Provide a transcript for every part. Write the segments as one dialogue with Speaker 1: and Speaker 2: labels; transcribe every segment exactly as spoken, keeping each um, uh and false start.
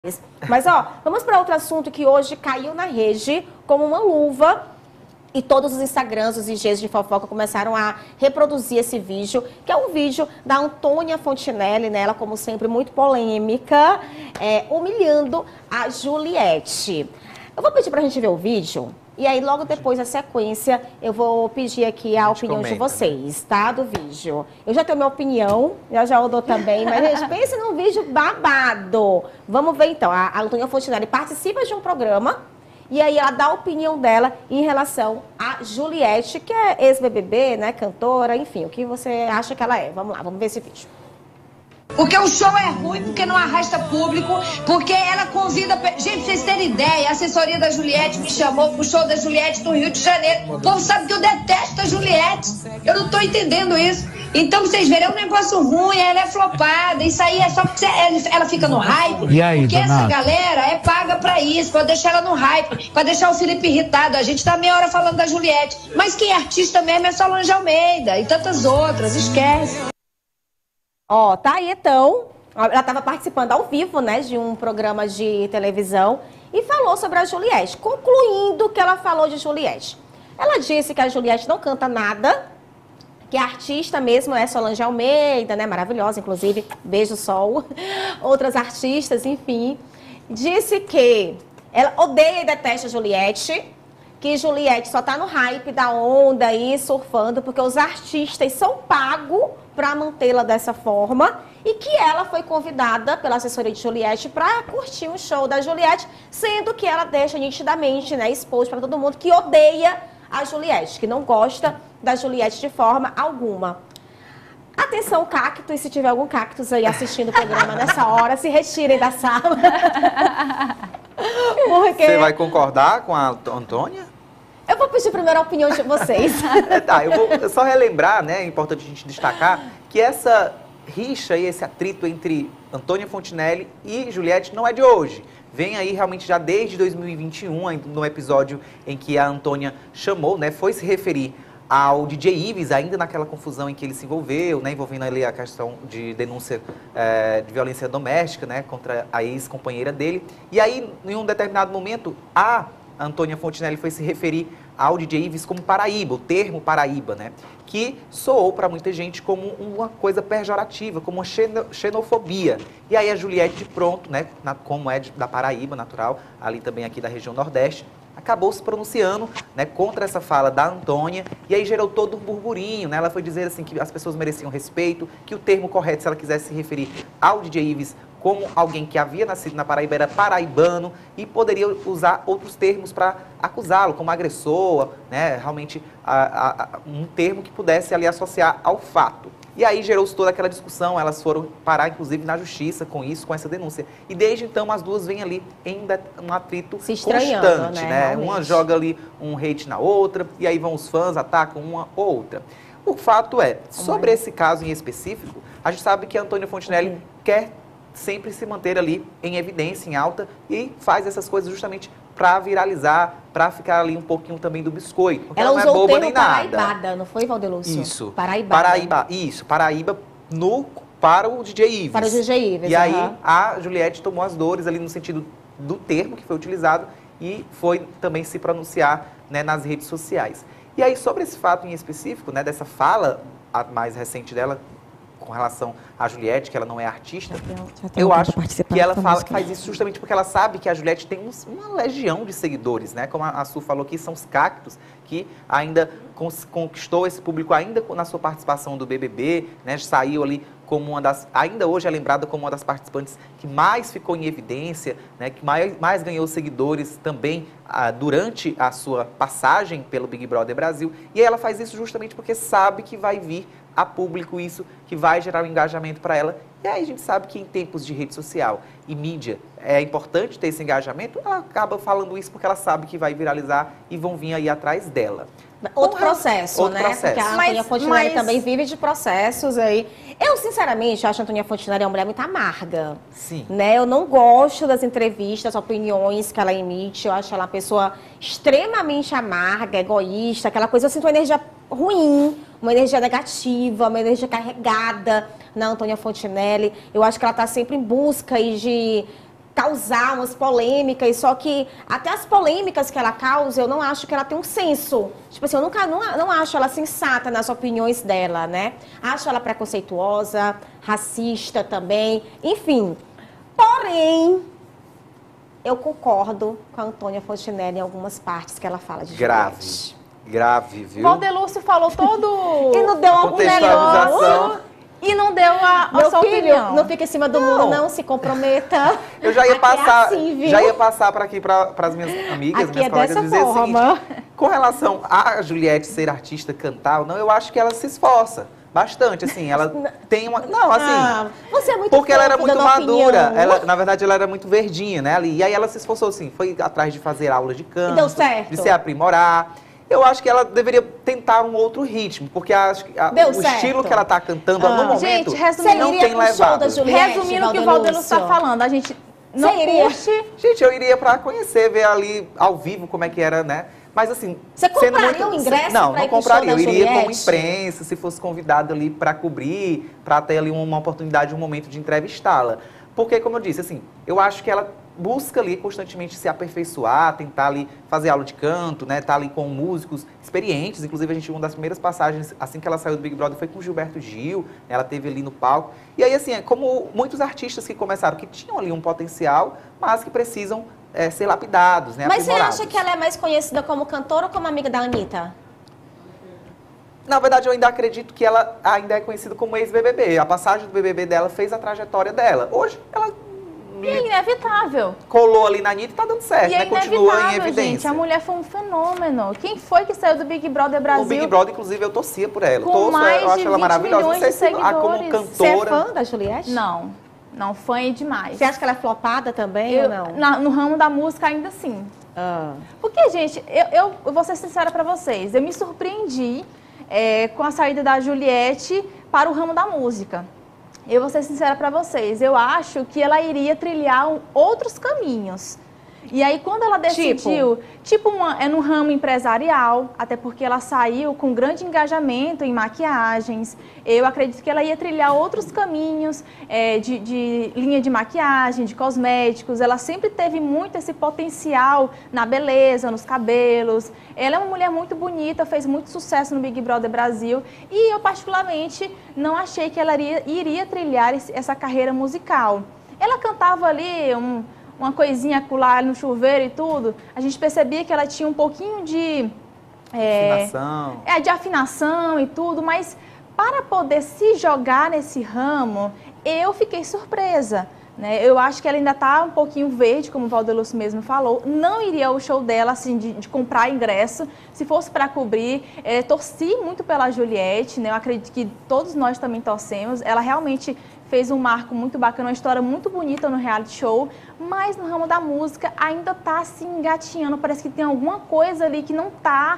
Speaker 1: Mas, ó, vamos para outro assunto que hoje caiu na rede como uma luva e todos os Instagrams, os I Gs de fofoca começaram a reproduzir esse vídeo, que é um vídeo da Antônia Fontinelli, né? Ela, como sempre, muito polêmica, é, humilhando a Juliette. Eu vou pedir pra gente ver o vídeo e aí logo depois, a sequência, eu vou pedir aqui a, a opinião comenta, de vocês, tá? Do vídeo. Eu já tenho minha opinião, já já eu dou também, mas gente, pense num vídeo babado. Vamos ver então, a, a Antônia Fontinelli participa de um programa e aí ela dá a opinião dela em relação a Juliette, que é ex-B B B, né, cantora, enfim, o que você acha que ela é. Vamos lá, vamos ver esse vídeo.
Speaker 2: Porque o show é ruim, porque não arrasta público, porque ela convida... Gente, pra vocês terem ideia, a assessoria da Juliette me chamou pro show da Juliette no Rio de Janeiro. O povo sabe que eu detesto a Juliette. Eu não tô entendendo isso. Então, vocês verem, é um negócio ruim, ela é flopada. Isso aí é só porque ela fica no hype.
Speaker 3: E aí,
Speaker 2: porque
Speaker 3: Donato?
Speaker 2: Essa galera é paga pra isso, pra deixar ela no hype, pra deixar o Felipe irritado. A gente tá meia hora falando da Juliette. Mas quem é artista mesmo é Solange Almeida e tantas outras, esquece.
Speaker 1: Ó, tá aí então, ela estava participando ao vivo, né, de um programa de televisão e falou sobre a Juliette, concluindo que ela falou de Juliette. Ela disse que a Juliette não canta nada, que a artista mesmo é Solange Almeida, né, maravilhosa, inclusive, beijo sol, outras artistas, enfim. Disse que ela odeia e detesta a Juliette, que Juliette só tá no hype da onda aí, surfando, porque os artistas são pagos para mantê-la dessa forma e que ela foi convidada pela assessoria de Juliette para curtir um show da Juliette, sendo que ela deixa nitidamente, né, exposto para todo mundo que odeia a Juliette, que não gosta da Juliette de forma alguma. Atenção, cactos, se tiver algum cactus aí assistindo o programa nessa hora, se retirem da sala.
Speaker 4: Porque... Você vai concordar com a Antônia?
Speaker 1: Eu vou pedir primeiro a opinião de vocês.
Speaker 4: É, tá, eu vou só relembrar, né, é importante a gente destacar, que essa rixa e esse atrito entre Antônia Fontinelli e Juliette não é de hoje. Vem aí realmente já desde dois mil e vinte e um, no episódio em que a Antônia chamou, né, foi se referir ao D J Ives, ainda naquela confusão em que ele se envolveu, né, envolvendo ali a questão de denúncia é, de violência doméstica, né, contra a ex-companheira dele. E aí, em um determinado momento, a Antônia Fontinelli foi se referir ao D J Ives como Paraíba, o termo Paraíba, né, que soou para muita gente como uma coisa pejorativa, como uma xenofobia. E aí a Juliette, de pronto, né, na, como é de, da Paraíba, natural, ali também aqui da região Nordeste, acabou se pronunciando, né, contra essa fala da Antônia, e aí gerou todo um burburinho, né? Ela foi dizer assim que as pessoas mereciam respeito, que o termo correto, se ela quisesse se referir ao D J Ives como alguém que havia nascido na Paraíba, era paraibano, e poderia usar outros termos para acusá-lo, como agressor, né? Realmente a, a, a, um termo que pudesse ali associar ao fato. E aí gerou-se toda aquela discussão, elas foram parar, inclusive, na justiça com isso, com essa denúncia. E desde então as duas vêm ali em um atrito constante, né? né? Uma joga ali um hate na outra, e aí vão os fãs, atacam uma ou outra. O fato é, sobre esse caso em específico, a gente sabe que a Antônia Fontinelli uhum. quer sempre se manter ali em evidência, em alta, e faz essas coisas justamente para viralizar, para ficar ali um pouquinho também do biscoito. Porque
Speaker 1: ela,
Speaker 4: ela
Speaker 1: usou
Speaker 4: não é boba
Speaker 1: o termo
Speaker 4: nem nada.
Speaker 1: paraibada, não foi, Valdelúcio?
Speaker 4: Isso.
Speaker 1: Paraibada.
Speaker 4: Paraíba, isso, Paraíba no, para o D J Ives.
Speaker 1: Para o D J Ives,
Speaker 4: E
Speaker 1: uhum.
Speaker 4: aí a Juliette tomou as dores ali no sentido do termo que foi utilizado e foi também se pronunciar, né, nas redes sociais. E aí sobre esse fato em específico, né, dessa fala a mais recente dela, com relação à Juliette, que ela não é artista, já tem, já tem eu acho que ela fala, faz isso justamente porque ela sabe que a Juliette tem uns, uma legião de seguidores, né? Como a, a Su falou aqui, são os cactos que ainda conquistou esse público ainda na sua participação do B B B, né? Saiu ali como uma das, ainda hoje é lembrada como uma das participantes que mais ficou em evidência, né? Que mais, mais ganhou seguidores também ah, durante a sua passagem pelo Big Brother Brasil. E aí ela faz isso justamente porque sabe que vai vir a público isso, que vai gerar um engajamento para ela. E aí a gente sabe que em tempos de rede social e mídia é importante ter esse engajamento, ela acaba falando isso porque ela sabe que vai viralizar e vão vir aí atrás dela.
Speaker 1: Outro processo,
Speaker 4: Outro
Speaker 1: né?
Speaker 4: processo.
Speaker 1: Porque a Antônia Fontinelli mas... também vive de processos aí. Eu, sinceramente, acho a Antônia Fontinelli uma mulher muito amarga.
Speaker 4: Sim.
Speaker 1: Né? Eu não gosto das entrevistas, das opiniões que ela emite. Eu acho ela uma pessoa extremamente amarga, egoísta, aquela coisa. Eu sinto uma energia ruim, uma energia negativa, uma energia carregada na Antônia Fontinelli. Eu acho que ela está sempre em busca aí de causar umas polêmicas, só que até as polêmicas que ela causa, eu não acho que ela tem um senso. Tipo assim, eu nunca, não, não acho ela sensata nas opiniões dela, né? Acho ela preconceituosa, racista também, enfim. Porém, eu concordo com a Antônia Fontinelli em algumas partes que ela fala de
Speaker 4: Grave.
Speaker 1: Juliette.
Speaker 4: Grave, viu?
Speaker 3: Valdelúcio falou todo
Speaker 1: E não deu uma
Speaker 3: um negócio e não deu a, a
Speaker 1: Meu
Speaker 3: sua
Speaker 1: filho,
Speaker 3: opinião.
Speaker 1: não fica em cima do
Speaker 4: Não.
Speaker 1: muro, não, se comprometa.
Speaker 4: Eu já ia
Speaker 1: Aqui é
Speaker 4: passar,
Speaker 1: assim, viu?
Speaker 4: já ia passar para aqui para as minhas amigas,
Speaker 1: Aqui
Speaker 4: minhas
Speaker 1: é
Speaker 4: colegas,
Speaker 1: dessa
Speaker 4: dizer
Speaker 1: forma.
Speaker 4: o seguinte: com relação a Juliette ser artista, cantar, ou não, eu acho que ela se esforça bastante, assim, ela tem uma, não, assim,
Speaker 1: Ah, você é muito
Speaker 4: porque ela era
Speaker 1: fofo
Speaker 4: muito
Speaker 1: dando
Speaker 4: madura,
Speaker 1: opinião.
Speaker 4: ela, na verdade ela era muito verdinha, né, ali, e aí ela se esforçou, assim, foi atrás de fazer aula de canto,
Speaker 1: E deu certo.
Speaker 4: de se aprimorar. Eu acho que ela deveria tentar um outro ritmo, porque acho que a-
Speaker 1: Deu
Speaker 4: o
Speaker 1: certo.
Speaker 4: estilo que ela tá cantando
Speaker 1: Ah.
Speaker 4: no momento
Speaker 3: Gente, resumindo,
Speaker 4: não
Speaker 1: Você
Speaker 4: tem
Speaker 1: iria pro show
Speaker 4: levado.
Speaker 1: da Juliette,
Speaker 3: Resumindo o que o
Speaker 1: Valdelúcio?
Speaker 3: Valdelúcio está falando, a gente não
Speaker 1: Você iria?
Speaker 3: curte.
Speaker 4: Gente, eu iria pra conhecer, ver ali ao vivo como é que era, né? Mas assim...
Speaker 1: Você
Speaker 4: sendo
Speaker 1: compraria um ingresso
Speaker 4: Não,
Speaker 1: pra
Speaker 4: não
Speaker 1: ir pro
Speaker 4: compraria.
Speaker 1: show
Speaker 4: Eu
Speaker 1: da
Speaker 4: iria como
Speaker 1: Juliette?
Speaker 4: imprensa, se fosse convidado ali pra cobrir, pra ter ali uma oportunidade, um momento de entrevistá-la. Porque, como eu disse, assim, eu acho que ela busca ali constantemente se aperfeiçoar, tentar ali fazer aula de canto, né? Tá ali com músicos experientes. Inclusive, a gente, uma das primeiras passagens, assim que ela saiu do Big Brother, foi com o Gilberto Gil. Ela teve ali no palco. E aí, assim, é como muitos artistas que começaram, que tinham ali um potencial, mas que precisam é, ser lapidados, né?
Speaker 1: Mas você
Speaker 4: aprimorados.
Speaker 1: acha que ela é mais conhecida como cantora ou como amiga da Anitta?
Speaker 4: Na verdade, eu ainda acredito que ela ainda é conhecida como ex-B B B. A passagem do B B B dela fez a trajetória dela. Hoje, ela
Speaker 3: E é inevitável.
Speaker 4: colou ali na Anitta e tá dando certo,
Speaker 3: E é
Speaker 4: né? Continua em
Speaker 3: inevitável,
Speaker 4: evidência.
Speaker 3: gente. A mulher foi um fenômeno. Quem foi que saiu do Big Brother Brasil?
Speaker 4: O Big Brother, inclusive, eu torcia por ela.
Speaker 3: Com
Speaker 4: Torço,
Speaker 3: mais
Speaker 4: eu acho
Speaker 3: de
Speaker 4: ela
Speaker 3: vinte
Speaker 4: maravilhosa. Não sei
Speaker 3: milhões
Speaker 4: se
Speaker 3: de
Speaker 4: ah, como
Speaker 3: seguidores.
Speaker 1: Você é
Speaker 4: cantora.
Speaker 1: fã da Juliette?
Speaker 3: Não, não foi demais.
Speaker 1: Você acha que ela é flopada também
Speaker 3: Eu-
Speaker 1: ou não?
Speaker 3: na- no ramo da música, ainda sim.
Speaker 1: Ah.
Speaker 3: Porque, gente, eu, eu, eu vou ser sincera pra vocês, eu me surpreendi é, com a saída da Juliette para o ramo da música. Eu vou ser sincera pra vocês, eu acho que ela iria trilhar um- outros caminhos. E aí, quando ela decidiu, tipo, uma, é no ramo empresarial, até porque ela saiu com grande engajamento em maquiagens, eu acredito que ela ia trilhar outros caminhos é, de, de linha de maquiagem, de cosméticos. Ela sempre teve muito esse potencial na beleza, nos cabelos. Ela é uma mulher muito bonita, fez muito sucesso no Big Brother Brasil e eu, particularmente, não achei que ela iria, iria trilhar esse, essa carreira musical. Ela cantava ali um... uma coisinha acolá no chuveiro e tudo, a gente percebia que ela tinha um pouquinho de... É,
Speaker 4: Afinação.
Speaker 3: é, de afinação e tudo, mas para poder se jogar nesse ramo, eu fiquei surpresa. Né? Eu acho que ela ainda está um pouquinho verde, como o Valdelúcio mesmo falou. Não iria ao show dela, assim, de, de comprar ingresso. Se fosse para cobrir, é, torci muito pela Juliette, né? Eu acredito que todos nós também torcemos. Ela realmente fez um marco muito bacana, uma história muito bonita no reality show, mas no ramo da música ainda está assim engatinhando. Parece que tem alguma coisa ali que não está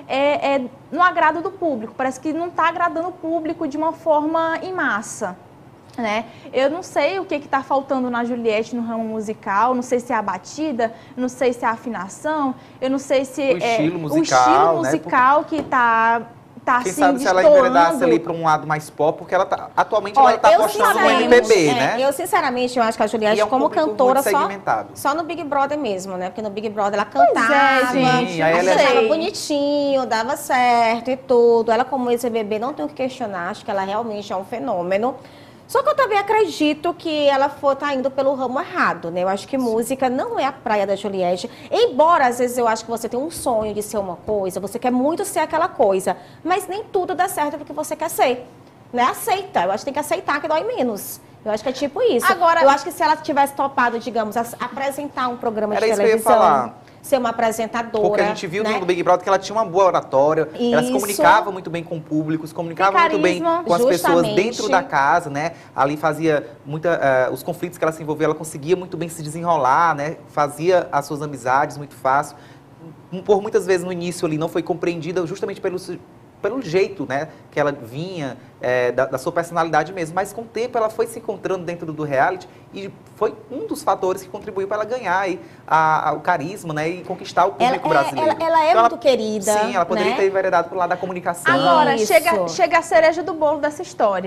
Speaker 3: é, é, no agrado do público. Parece que não está agradando o público de uma forma em massa. Né? Eu não sei o que está faltando na Juliette no ramo musical, não sei se é a batida, não sei se é a afinação, eu não sei se
Speaker 4: O
Speaker 3: é
Speaker 4: estilo
Speaker 3: o
Speaker 4: musical,
Speaker 3: estilo
Speaker 4: né?
Speaker 3: musical que está tá,
Speaker 4: Quem
Speaker 3: assim,
Speaker 4: sabe se ela
Speaker 3: destoando.
Speaker 4: enveredasse ali para um lado mais pop, porque ela tá, atualmente
Speaker 1: Olha,
Speaker 4: ela tá
Speaker 1: eu
Speaker 4: apostando no
Speaker 1: sinceramente-
Speaker 4: M P B,
Speaker 1: é,
Speaker 4: né?
Speaker 1: Eu, sinceramente, eu acho que a
Speaker 4: E
Speaker 1: Juliette,
Speaker 4: é um
Speaker 1: como
Speaker 4: público
Speaker 1: cantora,
Speaker 4: muito
Speaker 1: só,
Speaker 4: segmentado.
Speaker 1: só no Big Brother mesmo, né? Porque no Big Brother ela
Speaker 3: Pois é,
Speaker 1: cantava,
Speaker 3: gente,
Speaker 4: Sim, aí ela é-
Speaker 1: achava
Speaker 3: sei.
Speaker 1: bonitinho, dava certo e tudo. Ela, como ex-B B B, não tem o que questionar, acho que ela realmente é um fenômeno. Só que eu também acredito que ela for, tá indo pelo ramo errado, né? Eu acho que música não é a praia da Juliette. Embora, às vezes, eu acho que você tem um sonho de ser uma coisa, você quer muito ser aquela coisa, mas nem tudo dá certo porque você quer ser. Né? Aceita. Eu acho que tem que aceitar que dói menos. Eu acho que é tipo isso.
Speaker 3: Agora-
Speaker 1: eu acho que se ela tivesse topado, digamos, as- apresentar um programa
Speaker 4: Era
Speaker 1: de
Speaker 4: isso que eu ia
Speaker 1: televisão,
Speaker 4: falar.
Speaker 1: ser uma apresentadora.
Speaker 4: Porque a gente viu
Speaker 1: né?
Speaker 4: no Big Brother que ela tinha uma boa oratória, ela se
Speaker 1: Isso.
Speaker 4: comunicava muito bem com o público, se comunicava
Speaker 3: Tem
Speaker 4: muito bem
Speaker 3: carisma.
Speaker 4: com as pessoas
Speaker 1: Justamente.
Speaker 4: dentro da casa, né? Ali fazia muita, eh, os conflitos que ela se envolvia, ela conseguia muito bem se desenrolar, né? Fazia as suas amizades muito fácil. Por muitas vezes no início ali não foi compreendida justamente pelo pelo jeito, né, que ela vinha, é, da, da sua personalidade mesmo. Mas com o tempo ela foi se encontrando dentro do reality e foi um dos fatores que contribuiu para ela ganhar aí, a, a, o carisma, né, e conquistar o
Speaker 1: Ela
Speaker 4: público
Speaker 1: é,
Speaker 4: brasileiro.
Speaker 1: ela, ela é
Speaker 4: Então,
Speaker 1: muito querida.
Speaker 4: Sim, ela poderia
Speaker 1: né?
Speaker 4: ter enveredado pro lado da comunicação.
Speaker 3: Agora,
Speaker 1: Isso.
Speaker 3: chega, chega a cereja do bolo dessa história.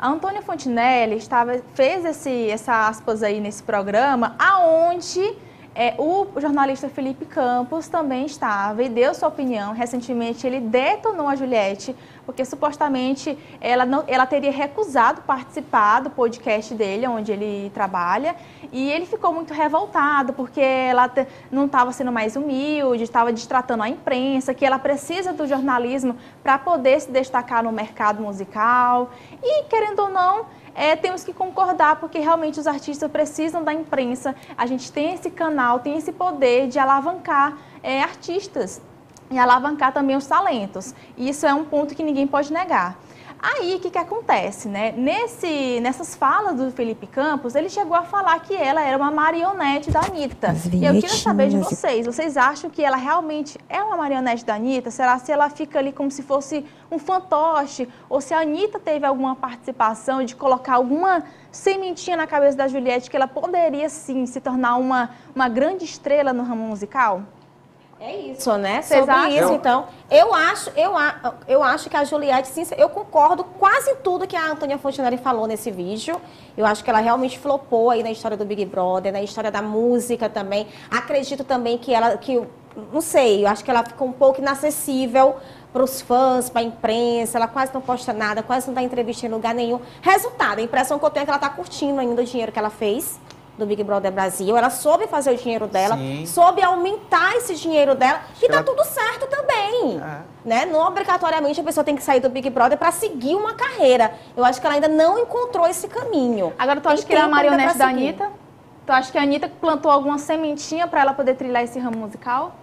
Speaker 3: A Antônia Fontinelli estava, fez esse, essa aspas aí nesse programa, aonde é, o jornalista Felipe Campos também estava e deu sua opinião. Recentemente ele detonou a Juliette, porque supostamente ela, não, ela teria recusado participar do podcast dele, onde ele trabalha, e ele ficou muito revoltado, porque ela te, não estava sendo mais humilde, estava destratando a imprensa, que ela precisa do jornalismo para poder se destacar no mercado musical. E, querendo ou não, é, temos que concordar, porque realmente os artistas precisam da imprensa. A gente tem esse canal, tem esse poder de alavancar é, artistas e alavancar também os talentos. E isso é um ponto que ninguém pode negar. Aí, o que, que acontece, né? Nesse, nessas falas do Felipe Campos, ele chegou a falar que ela era uma marionete da Anitta. E eu queria saber de vocês, vocês acham que ela realmente é uma marionete da Anitta? Será se ela fica ali como se fosse um fantoche? Ou se a Anitta teve alguma participação de colocar alguma sementinha na cabeça da Juliette que ela poderia, sim, se tornar uma, uma grande estrela no ramo musical?
Speaker 1: É isso, né?
Speaker 3: Vocês
Speaker 1: Sobre
Speaker 3: acham?
Speaker 1: isso, então, eu acho, eu, a- eu acho que a Juliette, sim, eu concordo quase em tudo que a Antônia Fontinelli falou nesse vídeo. Eu acho que ela realmente flopou aí na história do Big Brother, na história da música também. Acredito também que ela, que, não sei, eu acho que ela ficou um pouco inacessível para os fãs, para a imprensa, ela quase não posta nada, quase não dá entrevista em lugar nenhum. Resultado, a impressão que eu tenho é que ela está curtindo ainda o dinheiro que ela fez do Big Brother Brasil, ela soube fazer o dinheiro dela,
Speaker 4: Sim.
Speaker 1: soube aumentar esse dinheiro dela, e tá
Speaker 4: ela-
Speaker 1: tudo certo também,
Speaker 4: É.
Speaker 1: né? Não obrigatoriamente a pessoa tem que sair do Big Brother para seguir uma carreira. Eu acho que ela ainda não encontrou esse caminho.
Speaker 3: Agora, tu
Speaker 1: Tem
Speaker 3: acha que ela é a
Speaker 1: tempo ainda
Speaker 3: marionete
Speaker 1: pra
Speaker 3: da
Speaker 1: seguir.
Speaker 3: Anitta? Tu acha que a Anitta plantou alguma sementinha para ela poder trilhar esse ramo musical?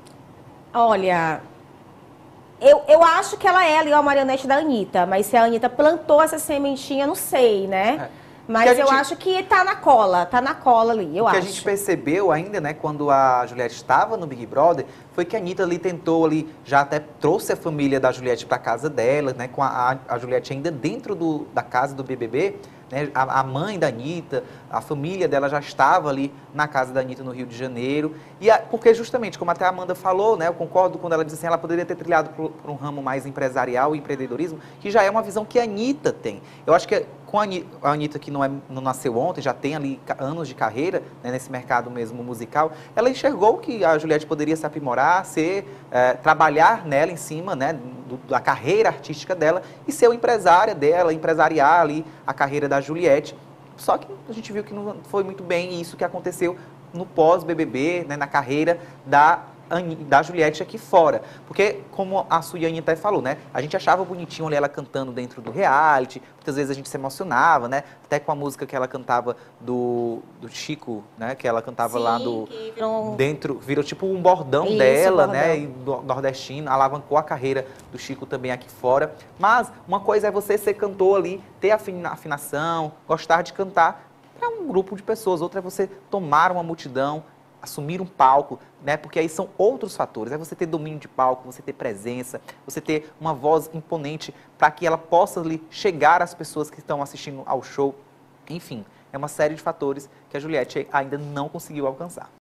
Speaker 1: Olha, eu, eu acho que ela é ali a marionete da Anitta, mas se a Anitta plantou essa sementinha, não sei, né?
Speaker 4: É.
Speaker 1: Mas
Speaker 4: Porque a
Speaker 1: eu
Speaker 4: gente-
Speaker 1: acho que tá na cola, tá na cola ali, eu
Speaker 4: O que
Speaker 1: acho.
Speaker 4: a gente percebeu ainda, né, quando a Juliette estava no Big Brother, foi que a Anitta ali tentou ali, já até trouxe a família da Juliette para casa dela, né, com a, a Juliette ainda dentro do, da casa do B B B, né, a, a mãe da Anitta, a família dela já estava ali na casa da Anitta no Rio de Janeiro, e a, porque justamente, como até a Amanda falou, né, eu concordo quando ela disse assim, ela poderia ter trilhado por, por um ramo mais empresarial e empreendedorismo, que já é uma visão que a Anitta tem. Eu acho que com a Anitta, a Anitta que não, é, não nasceu ontem, já tem ali ca- anos de carreira, né, nesse mercado mesmo musical, ela enxergou que a Juliette poderia se aprimorar, ser, eh, trabalhar nela em cima, né, do- da carreira artística dela e ser o empresária dela, empresariar ali a carreira da Juliette. Só que a gente viu que não foi muito bem isso que aconteceu no pós-B B B, né, na carreira da Ani- da Juliette aqui fora. Porque, como a Suiane até falou, né? A gente achava bonitinho ali ela cantando dentro do reality, muitas vezes a gente se emocionava, né? Até com a música que ela cantava do, do Chico, né? Que ela cantava lá do...
Speaker 1: que virou um-
Speaker 4: Dentro, virou tipo um bordão
Speaker 1: Isso,
Speaker 4: dela,
Speaker 1: bordão.
Speaker 4: né? E do nordestino, alavancou a carreira do Chico também aqui fora. Mas uma coisa é você ser cantor ali, ter afina- afinação, gostar de cantar para um grupo de pessoas. Outra é você tomar uma multidão, assumir um palco, né? Porque aí são outros fatores. É você ter domínio de palco, você ter presença, você ter uma voz imponente para que ela possa ali chegar às pessoas que estão assistindo ao show. Enfim, é uma série de fatores que a Juliette ainda não conseguiu alcançar.